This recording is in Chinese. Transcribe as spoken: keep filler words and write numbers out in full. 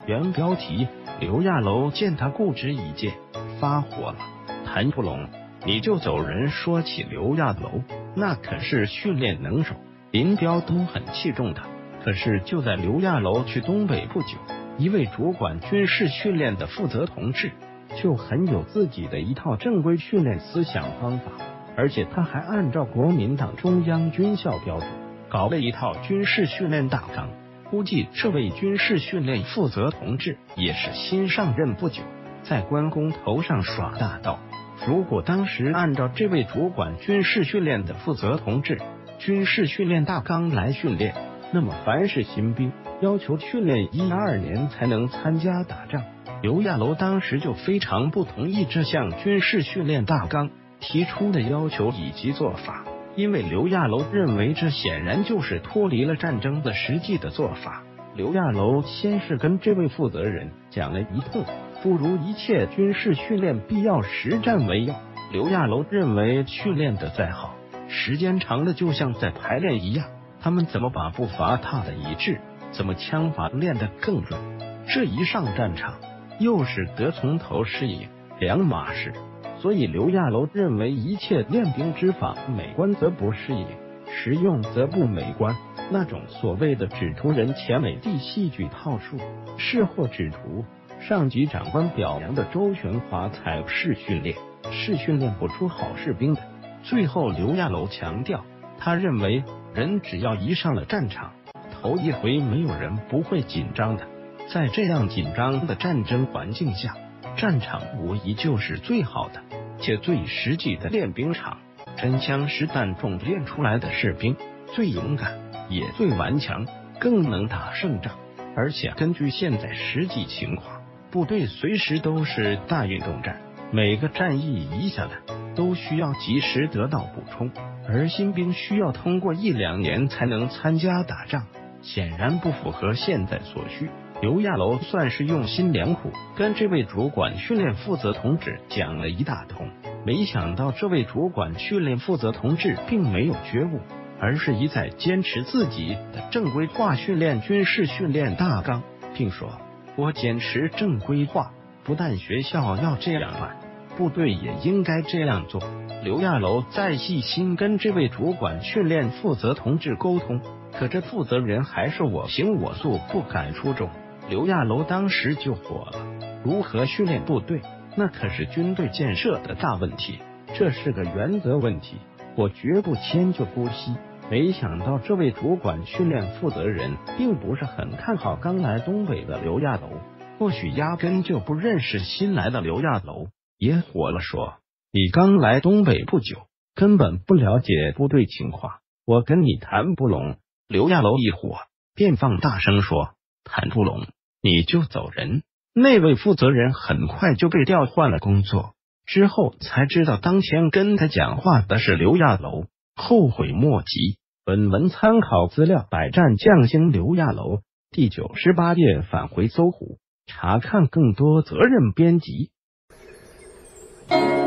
原标题：刘亚楼见他固执己见，发火了。谭不拢，你就走人。说起刘亚楼，那可是训练能手，林彪都很器重他。可是就在刘亚楼去东北不久，一位主管军事训练的负责同志就很有自己的一套正规训练思想方法，而且他还按照国民党中央军校标准搞了一套军事训练大纲。估计这位军事训练负责同志也是新上任不久，在关公头上耍大刀。如果当时按照这位主管军事训练的负责同志军事训练大纲来训练，那么凡是新兵要求训练一二年才能参加打仗，刘亚楼当时就非常不同意这项军事训练大纲提出的要求以及做法，因为刘亚楼认为这显然就是脱离了战争的实际的做法。刘亚楼先是跟这位负责人讲了一通，诸如一切军事训练必要实战为要。刘亚楼认为训练的再好，时间长了就像在排练一样，他们怎么把步伐踏得一致，怎么枪法练得更准，这一上战场又是得从头适应，两码事。所以刘亚楼认为一切练兵之法，美观则不适应，实用则不美观。那种所谓的只图人前美的戏剧套数，是或只图上级长官表扬的周全华才是训练，是训练不出好士兵的。最后刘亚楼强调，他认为人只要一上了战场，头一回没有人不会紧张的。在这样紧张的战争环境下，战场无疑就是最好的且最实际的练兵场。真枪实弹中练出来的士兵最勇敢，也最顽强，更能打胜仗。而且根据现在实际情况，部队随时都是大运动战，每个战役一下来都需要及时得到补充，而新兵需要通过一两年才能参加打仗，显然不符合现在所需。刘亚楼算是用心良苦，跟这位主管训练负责同志讲了一大通。没想到这位主管训练负责同志并没有觉悟，而是一再坚持自己的正规化训练军事训练大纲，并说：“我坚持正规化，不但学校要这样办，部队也应该这样做。”刘亚楼再细心跟这位主管训练负责同志沟通，可这负责人还是我行我素，不敢出众。刘亚楼当时就火了，如何训练部队，那可是军队建设的大问题，这是个原则问题，我绝不迁就姑息。没想到这位主管训练负责人并不是很看好刚来东北的刘亚楼，或许压根就不认识新来的刘亚楼，也火了，说：“你刚来东北不久，根本不了解部队情况，我跟你谈不拢。”刘亚楼一火便放大声说：“谈不拢，你就走人。”那位负责人很快就被调换了工作，之后才知道当天跟他讲话的是刘亚楼，后悔莫及。本文参考资料百战将星刘亚楼第九十八页返回搜狐，查看更多责任编辑。